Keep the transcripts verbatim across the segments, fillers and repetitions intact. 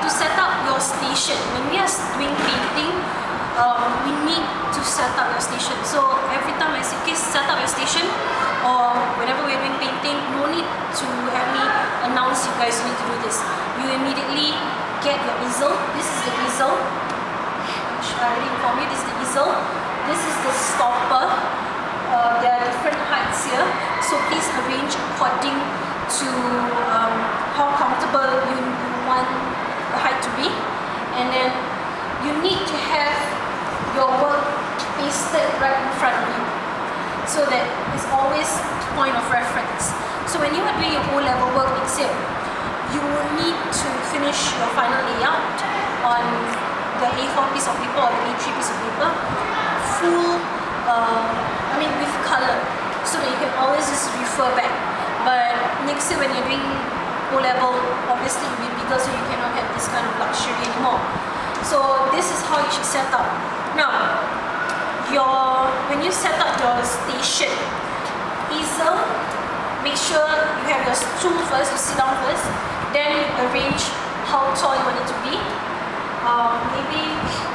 set up your station, when we are doing painting, um, we need to set up your station. So every time I say, okay, set up your station, or whenever we're doing painting, no need to have me announce you guys need to do this. You immediately get your easel. This is the easel. I already informed you, this is the easel. This is the stopper. Uh, there are different heights here, so please arrange according to um, how comfortable you, you want the height to be. And then you need to have your work pasted right in front of you, so that it's always point of reference. So when you are doing your O-level work next year, you will need to finish your final layout on the A four piece of paper or the A three piece of paper, full, uh, I mean with color, so that you can always just refer back. But next year when you're doing O-level, obviously it will be bigger, so you cannot have this kind of luxury anymore. So this is how you should set up. Now, your when you set up your station, easel, make sure you have your stool first, you sit down first, then you arrange how tall you want it to be. Um, maybe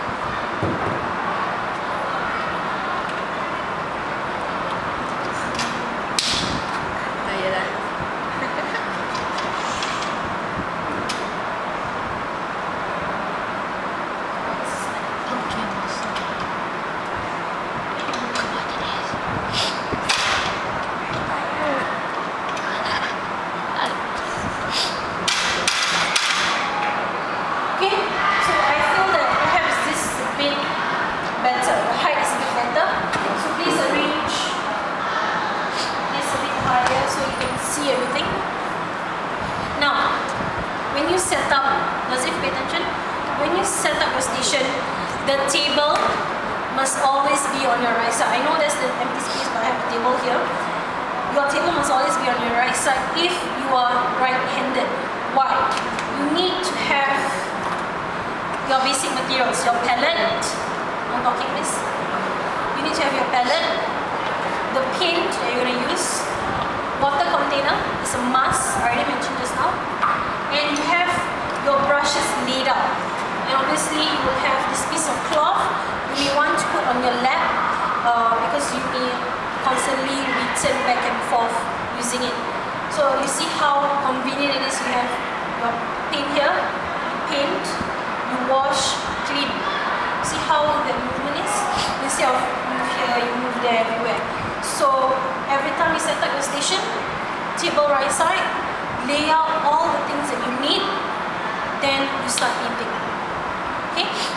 set up, does it pay attention? When you set up your station, the table must always be on your right side. I know there's the empty space, but I have a table here. Your table must always be on your right side if you are right-handed. Why? You need to have your basic materials, your palette. I'm talking this. You need to have your palette, the paint that you're going to use, water container is a must, I already mentioned just now. And you have your brushes laid out. And obviously you will have this piece of cloth you may want to put on your lap uh, because you may constantly return back and forth using it. So you see how convenient it is. You have your paint here, you paint, you wash, clean. See how the movement is? Instead of move here, you move there, everywhere. So every time you set up your station, table right side, lay out all the things that you need, then you start painting. Okay?